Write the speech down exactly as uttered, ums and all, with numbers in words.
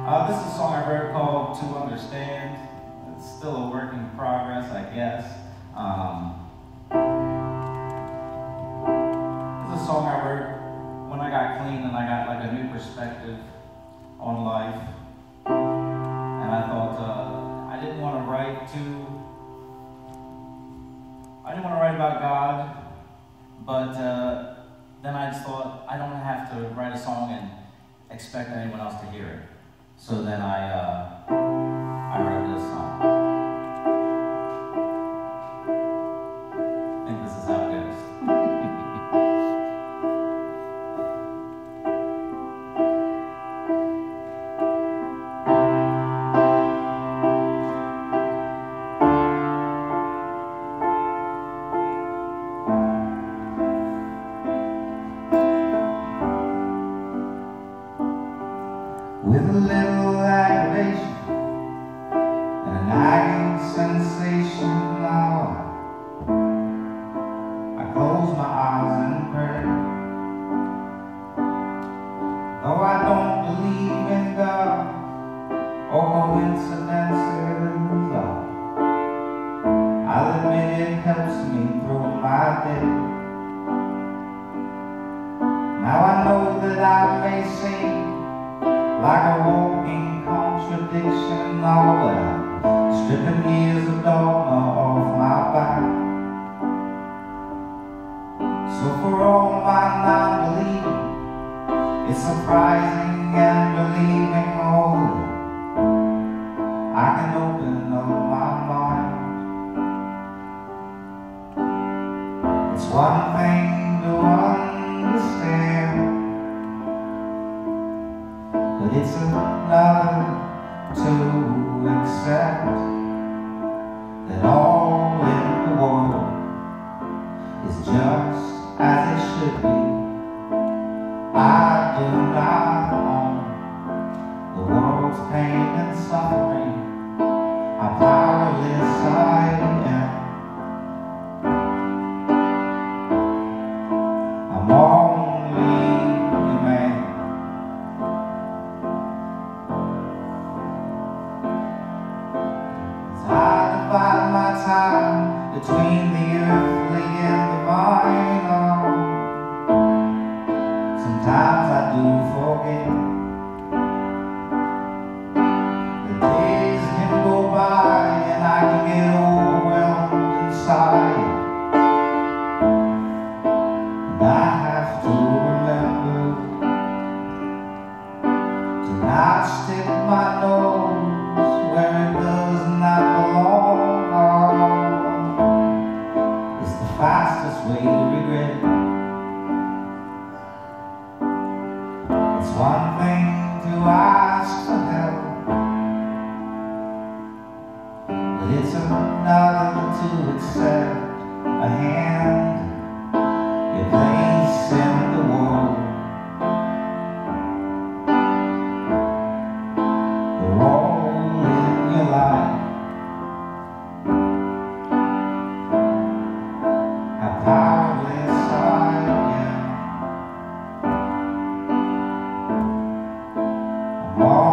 Uh, this is a song I wrote called To Understand. It's still a work in progress, I guess. Um, this is a song I wrote when I got clean and I got like a new perspective on life. And I thought uh, I didn't want to write too, I didn't want to write about God, but uh, then I just thought I don't have to write a song and expect anyone else to hear it. So then I, uh, I wrote this song. I think this is how it goes. With a little aggravation and a nagging sensation now, I close my eyes and pray. Though I don't believe in God or coincidences, I'll admit it helps me through my day. Now I know that I may seem like a walking contradiction, all but I'm stripping years of dogma off my back. So for all my non-believing, it's surprising and relieving, oh, I can open up my mind. It's one thing to understand, but it's another to accept that all in the world is just as it should be. I do not own the world's pain and suffering. How powerless I am. I'm only a man. I divide my time between the earthly and the divine. Oh, sometimes I do forget. The days can go by and I can get overwhelmed inside. And I have to remember to not stick my nose where it does not belong. Oh, it's the fastest way to regret. It's one thing to ask for help, but it's another to accept a hand, your place in the world. The role in your life. How powerless I am. I'm all